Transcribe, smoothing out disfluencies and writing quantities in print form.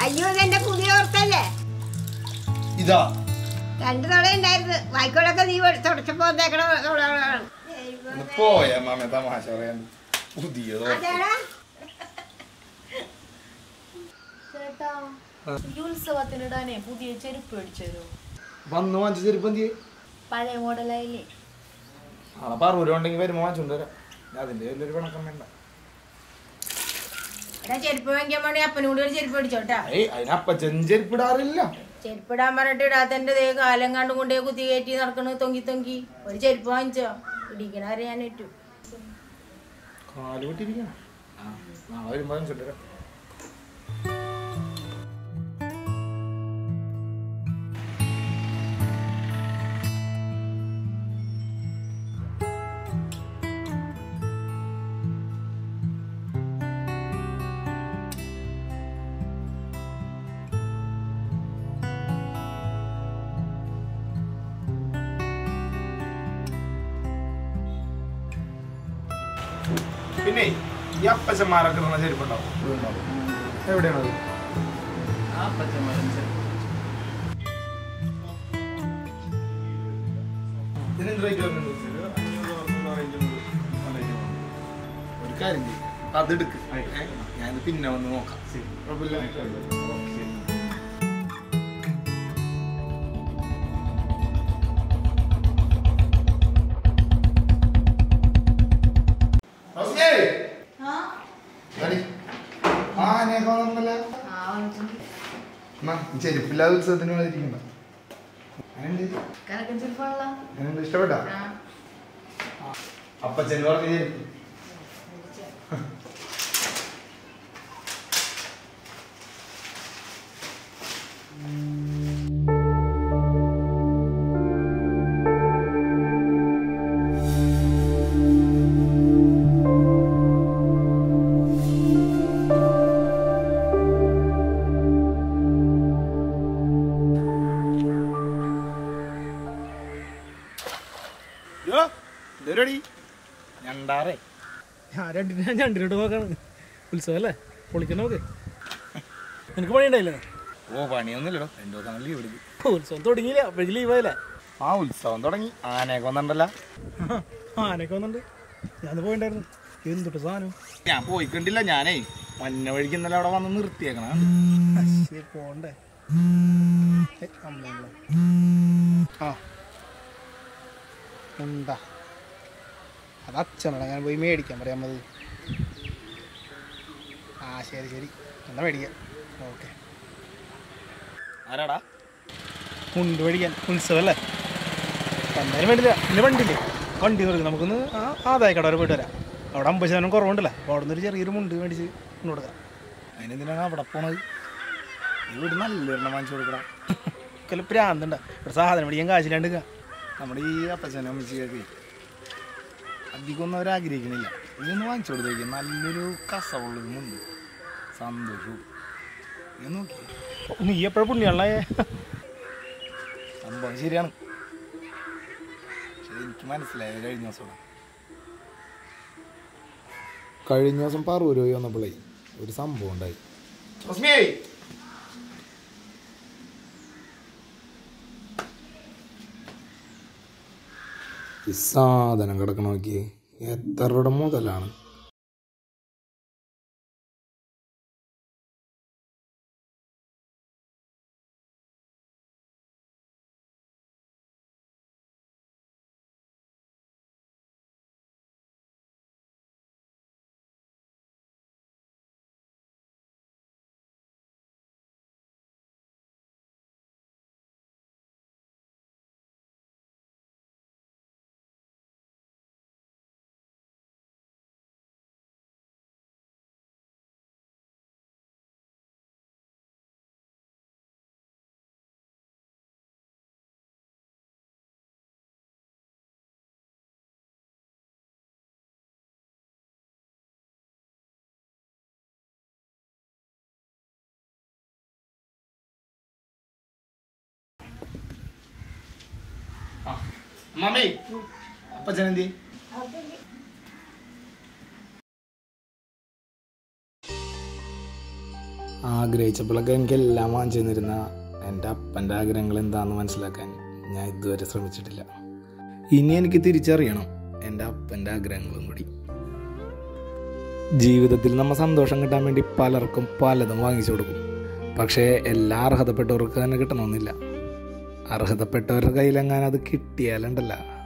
അയ്യോ ഇതെന്റെ പുതിയ ഓർത്തല്ലേ ഇതാ 2 തവണ ഉണ്ടായിരുന്നു വായിക്കോളൊക്കെ നീ തുടച്ചപ്പോ പോയ മാമ തമാശ പറയാൻ പുതിയ ചേട്ടാ ഈ ഉത്സവത്തിനിടാനേ പുതിയ ചെരുപ്പ് മേടിച്ചു വന്നു വാങ്ങിച്ച ചെരുപ്പ് എന്തിയെ പഴയ മോഡലായില്ലേ ആളെ പറൂര് ഉണ്ടെങ്കിൽ വരുമ്പോ വാങ്ങിച്ചോണ്ട് വരാം അതിന്റെ വലിയൊരു കണക്കം വേണ്ട ചെരുപ്പ് വാങ്ങിക്കാൻ വേണ്ടി അപ്പനോട് ഒരു ചെരുപ്പ് മേടിച്ചോട്ടാ അതിനപ്പച്ചൻ ചെരുപ്പിടാറില്ല ചെരുപ്പിടാൻ പറഞ്ഞിട്ട് ഇടാത്തന്റെ ദേ കാലം കണ്ടും കൊണ്ടേ കുത്തി കയറ്റി നടക്കണ തൊങ്കി ഒരു ചെരുപ്പ് വാങ്ങിച്ചോ ഇടിക്കണവരെ ഞാൻ ഏറ്റു കാല് വിട്ടിരിക്കണം നാളെ വരുമ്പോ വാങ്ങിച്ചോണ്ട് വരാം പിന്നെ ഈ അപ്പച്ചന്മാരൊക്കെ ഇടുന്ന ചെരുപ്പുണ്ടാവും എവിടെയാണത് ഒരു കാര്യം അതെടുക്ക് ഞാനിത് പിന്നെ വന്ന് നോക്കാം ചെരുപ്പില്ലാതെ ഉത്സവത്തിന് വന്നിരിക്കണ്ട ഇഷ്ടപ്പെട്ട അപ്പച്ചൻ പറഞ്ഞ ചെരുപ്പ് ഞണ്ടിനോട് നോക്കാണ് ഉത്സവം അല്ലേ പൊളിക്കാൻ നോക്ക് എനിക്ക് പണിയുണ്ടായില്ലേ ഓ പണിയൊന്നുമില്ലടോ 2 ദിവസം ലീവ് എടുക്കും ഉത്സവം തുടങ്ങിയില്ല അപ്പോഴേക്ക് ലീവായില്ലേ ആ ഉത്സവം തുടങ്ങി ആനയൊക്കെ വന്നിട്ടുണ്ടല്ലോ ആനയൊക്കെ വന്നിട്ടുണ്ട് ഞാൻ പോയിണ്ടായിരുന്നു എന്തൊട്ട് സാധനം ഞാൻ പോയിക്കണ്ടില്ല ഞാനേ മഞ്ഞ വഴിക്ക് ഇന്നലെ അവിടെ വന്ന് നിർത്തിയേക്കണ പോണ്ടേ ആ എന്താ അത് അച്ഛനടാ ഞാൻ പോയി മേടിക്കാൻ പറയാൻ മതി ആ ശരി എന്നാ മേടിക്കാം ഓക്കെ ആരാടാ മുണ്ട് മേടിക്കാൻ ഉത്സവം അല്ലേ എന്തായാലും വേണ്ടില്ല എൻ്റെ വണ്ടിയില്ലേ വണ്ടി കൊടുക്കും നമുക്കൊന്ന് ആദായക്കട വരെ പോയിട്ട് വരാം അവിടെ 50% കുറവുണ്ടല്ലോ അപ്പോൾ അവിടെ നിന്നൊരു ചെറിയൊരു മുണ്ട് മേടിച്ച് കൊണ്ട് കൊടുക്കാം അതിനെന്തിനാണ് അവിടെ പോണത് ഇവിടെ നല്ലൊരെണ്ണം വാങ്ങിച്ചു കൊടുക്കണം ഒക്കെല്ലാം പ്രാന്തുണ്ട ഇവിടെ സാധനം മേടിക്കാൻ കാശില്ലാണ്ട് നമ്മുടെ ഈ അപ്പച്ചനും അമ്മച്ചിയൊക്കെ അധികം ഒന്നും അവരാഗ്രഹിക്കണില്ല ഇതൊന്ന് വാങ്ങിച്ചു കൊടുത്തേക്കും നല്ലൊരു കസവുള്ളൊരു മുണ്ട് സന്തോഷവും ഇത് നോക്കി നീ എപ്പോഴും പുണ്യാളേ സംഭവം ശരിയാണ് പക്ഷെ എനിക്ക് മനസ്സിലായത് കഴിഞ്ഞ ദിവസം പറൂര് പോയി വന്നപ്പോഴേ ഒരു സംഭവം ഉണ്ടായി ഈ സാധനം കിടക്കണ നോക്കിയേ എത്ര രൂപ മുതലാണ് മമ്മി അപ്പച്ചനെന്തി ആഗ്രഹിച്ചപ്പോഴൊക്കെ എനിക്കെല്ലാം വാങ്ങിച്ചു തന്നിരുന്ന എൻ്റെ അപ്പൻ്റെ ആഗ്രഹങ്ങൾ എന്താണെന്ന് മനസ്സിലാക്കാൻ ഞാൻ ഇതുവരെ ശ്രമിച്ചിട്ടില്ല. ഇനി എനിക്ക് തിരിച്ചറിയണം എൻ്റെ അപ്പൻ്റെ ആഗ്രഹങ്ങളും കൂടി. ജീവിതത്തിൽ നമ്മൾ സന്തോഷം കിട്ടാൻ വേണ്ടി പലർക്കും പലതും വാങ്ങിച്ചു കൊടുക്കും. പക്ഷേ എല്ലാം അർഹതപ്പെട്ടവർക്ക് തന്നെ കിട്ടണമെന്നില്ല. അർഹതപ്പെട്ടവരുടെ കയ്യിലെങ്ങാനും അത് കിട്ടിയാലുണ്ടല്ല